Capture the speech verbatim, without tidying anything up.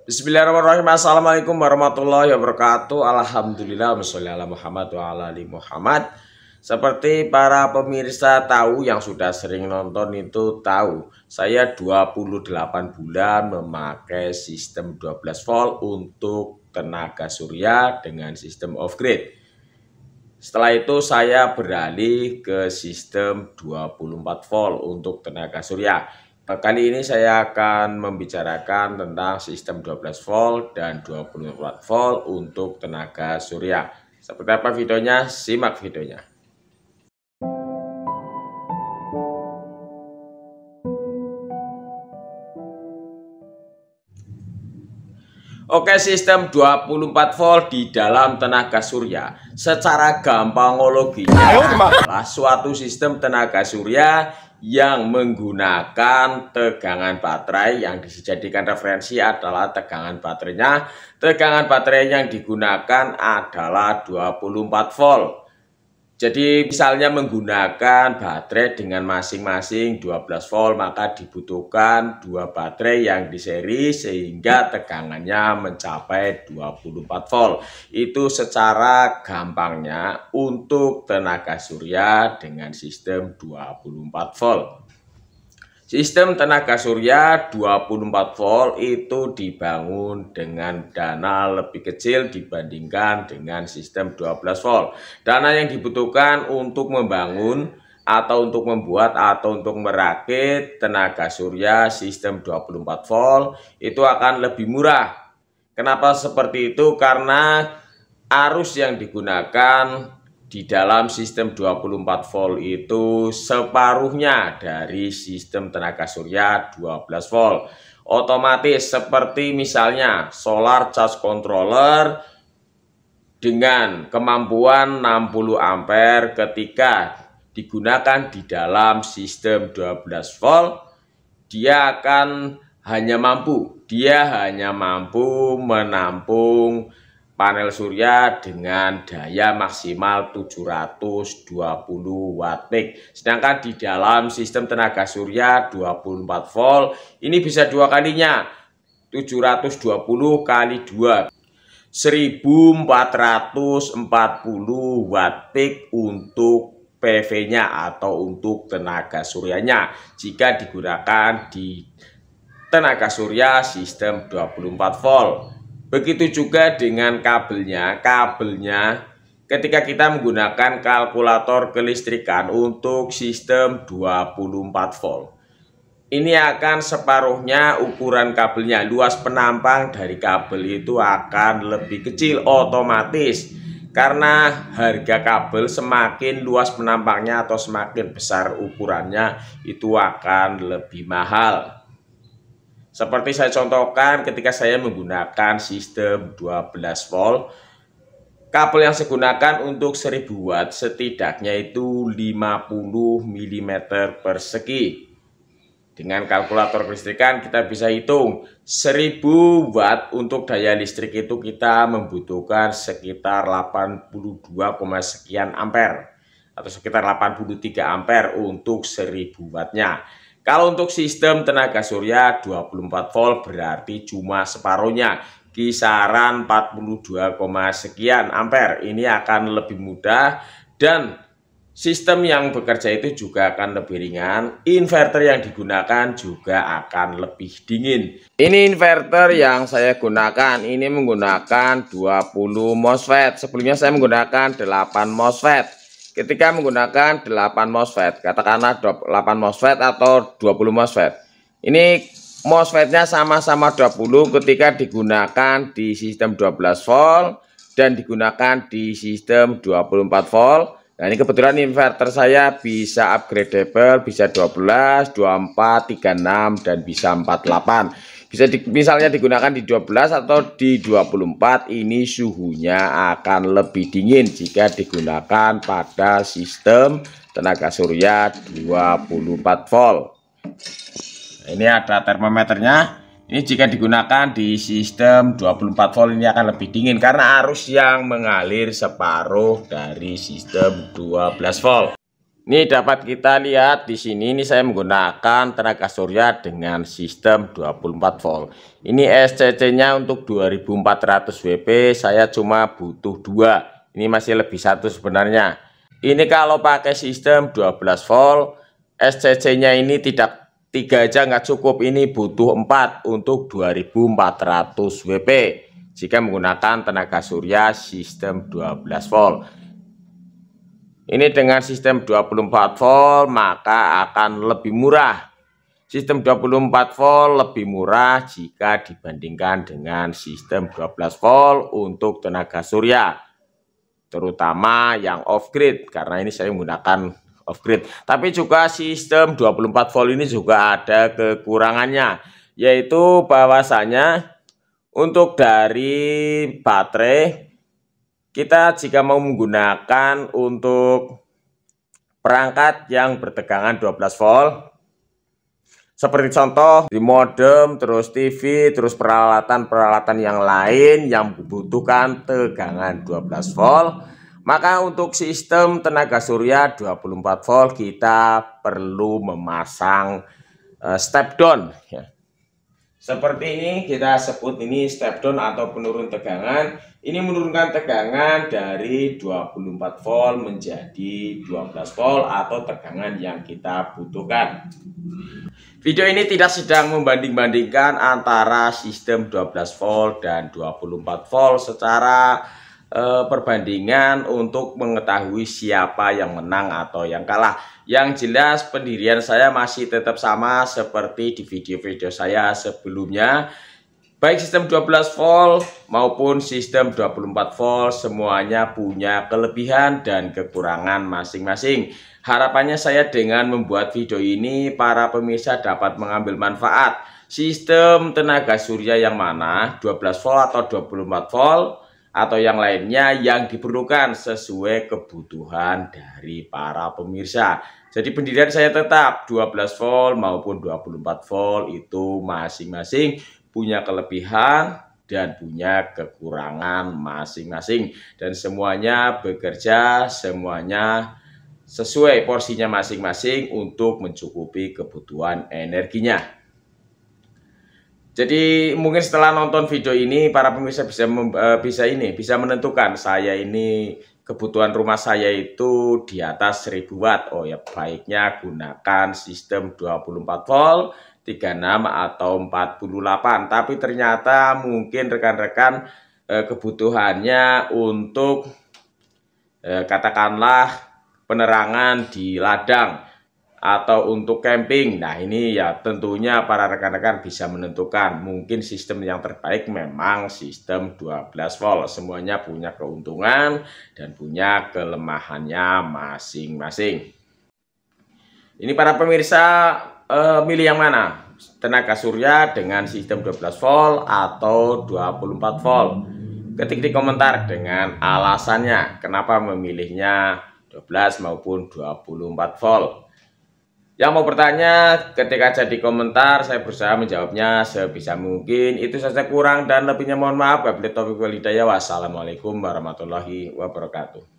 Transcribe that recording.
Bismillahirrahmanirrahim. Assalamualaikum warahmatullahi wabarakatuh. Alhamdulillah washolli ala Muhammad wa ala ali Muhammad. Seperti para pemirsa tahu yang sudah sering nonton itu tahu, saya dua puluh delapan bulan memakai sistem dua belas volt untuk tenaga surya dengan sistem off grid. Setelah itu saya beralih ke sistem dua puluh empat volt untuk tenaga surya. Kali ini saya akan membicarakan tentang sistem dua belas volt dan dua puluh empat volt untuk tenaga surya. Seperti apa videonya? Simak videonya. Oke, sistem dua puluh empat volt di dalam tenaga surya secara gampangologinya adalah suatu sistem tenaga surya yang menggunakan tegangan baterai. Yang dijadikan referensi adalah tegangan baterainya. Tegangan baterai yang digunakan adalah dua puluh empat volt. Jadi misalnya menggunakan baterai dengan masing-masing dua belas volt, maka dibutuhkan dua baterai yang diseri sehingga tegangannya mencapai dua puluh empat volt. Itu secara gampangnya untuk tenaga surya dengan sistem dua puluh empat volt. Sistem tenaga surya dua puluh empat volt itu dibangun dengan dana lebih kecil dibandingkan dengan sistem dua belas volt. Dana yang dibutuhkan untuk membangun atau untuk membuat atau untuk merakit tenaga surya sistem dua puluh empat volt itu akan lebih murah. Kenapa seperti itu? Karena arus yang digunakan di dalam sistem dua puluh empat volt itu separuhnya dari sistem tenaga surya dua belas volt. Otomatis seperti misalnya solar charge controller dengan kemampuan enam puluh ampere ketika digunakan di dalam sistem dua belas volt, dia akan hanya mampu, dia hanya mampu menampung panel surya dengan daya maksimal tujuh ratus dua puluh watt peak. Sedangkan di dalam sistem tenaga surya dua puluh empat volt ini bisa dua kalinya, tujuh ratus dua puluh kali dua, seribu empat ratus empat puluh watt peak untuk P V-nya atau untuk tenaga suryanya jika digunakan di tenaga surya sistem dua puluh empat volt. Begitu juga dengan kabelnya. Kabelnya ketika kita menggunakan kalkulator kelistrikan untuk sistem dua puluh empat volt, ini akan separuhnya ukuran kabelnya. Luas penampang dari kabel itu akan lebih kecil otomatis, karena harga kabel semakin luas penampangnya atau semakin besar ukurannya itu akan lebih mahal. Seperti saya contohkan ketika saya menggunakan sistem dua belas volt, kabel yang saya gunakan untuk seribu watt setidaknya itu lima puluh milimeter persegi. Dengan kalkulator kelistrikan kita bisa hitung seribu watt untuk daya listrik itu kita membutuhkan sekitar delapan puluh dua, sekian ampere atau sekitar delapan puluh tiga ampere untuk seribu wattnya. Kalau untuk sistem tenaga surya dua puluh empat volt berarti cuma separuhnya, kisaran empat puluh dua, sekian ampere. Ini akan lebih mudah dan sistem yang bekerja itu juga akan lebih ringan. Inverter yang digunakan juga akan lebih dingin. Ini inverter yang saya gunakan, ini menggunakan dua puluh MOSFET. Sebelumnya saya menggunakan delapan MOSFET. Ketika menggunakan delapan MOSFET, katakanlah delapan MOSFET atau dua puluh MOSFET. Ini MOSFET-nya sama-sama dua puluh ketika digunakan di sistem dua belas volt dan digunakan di sistem dua puluh empat volt. Nah, ini kebetulan inverter saya bisa upgradable, bisa dua belas, dua puluh empat, tiga puluh enam dan bisa empat puluh delapan. Bisa di, misalnya digunakan di dua belas atau di dua puluh empat, ini suhunya akan lebih dingin jika digunakan pada sistem tenaga surya dua puluh empat volt. Nah, ini ada termometernya. Ini jika digunakan di sistem dua puluh empat volt ini akan lebih dingin karena arus yang mengalir separuh dari sistem dua belas volt. Ini dapat kita lihat di sini, ini saya menggunakan tenaga surya dengan sistem dua puluh empat volt. Ini S C C-nya untuk dua ribu empat ratus watt, saya cuma butuh dua. Ini masih lebih satu sebenarnya. Ini kalau pakai sistem dua belas volt, S C C-nya ini tidak tiga aja nggak cukup, ini butuh empat untuk dua ribu empat ratus watt. Jika menggunakan tenaga surya sistem dua belas volt. Ini dengan sistem dua puluh empat volt maka akan lebih murah. Sistem dua puluh empat volt lebih murah jika dibandingkan dengan sistem dua belas volt untuk tenaga surya, terutama yang off grid, karena ini saya menggunakan off grid. Tapi juga sistem dua puluh empat volt ini juga ada kekurangannya, yaitu bahwasanya untuk dari baterai, kita jika mau menggunakan untuk perangkat yang bertegangan dua belas volt, seperti contoh di modem, terus T V, terus peralatan-peralatan yang lain yang membutuhkan tegangan dua belas volt, maka untuk sistem tenaga surya dua puluh empat volt kita perlu memasang uh, step down ya. Seperti ini kita sebut ini step down atau penurun tegangan. Ini menurunkan tegangan dari dua puluh empat volt menjadi dua belas volt atau tegangan yang kita butuhkan. Video ini tidak sedang membanding-bandingkan antara sistem dua belas volt dan dua puluh empat volt secara eh, perbandingan untuk mengetahui siapa yang menang atau yang kalah. Yang jelas pendirian saya masih tetap sama seperti di video-video saya sebelumnya. Baik sistem dua belas volt maupun sistem dua puluh empat volt semuanya punya kelebihan dan kekurangan masing-masing. Harapannya saya dengan membuat video ini para pemirsa dapat mengambil manfaat. Sistem tenaga surya yang mana, dua belas volt atau dua puluh empat volt atau yang lainnya yang diperlukan sesuai kebutuhan dari para pemirsa. Jadi pendirian saya tetap dua belas volt maupun dua puluh empat volt itu masing-masing punya kelebihan dan punya kekurangan masing-masing, dan semuanya bekerja, semuanya sesuai porsinya masing-masing untuk mencukupi kebutuhan energinya. Jadi mungkin setelah nonton video ini para pemirsa bisa bisa ini bisa menentukan saya ini kebutuhan rumah saya itu di atas seribu watt. Oh ya, baiknya gunakan sistem dua puluh empat volt, tiga puluh enam atau empat puluh delapan. Tapi ternyata mungkin rekan-rekan eh, kebutuhannya untuk eh, katakanlah penerangan di ladang atau untuk camping. Nah ini ya tentunya para rekan-rekan bisa menentukan. Mungkin sistem yang terbaik memang sistem dua belas volt. Semuanya punya keuntungan dan punya kelemahannya masing-masing. Ini para pemirsa eh, milih yang mana? Tenaga surya dengan sistem dua belas volt atau dua puluh empat volt? Ketik di komentar dengan alasannya kenapa memilihnya dua belas maupun dua puluh empat volt. Yang mau bertanya ketik aja di komentar, saya berusaha menjawabnya sebisa mungkin. Itu saja, kurang dan lebihnya mohon maaf. Wabillahi taufiq wal hidayah. Wassalamualaikum warahmatullahi wabarakatuh.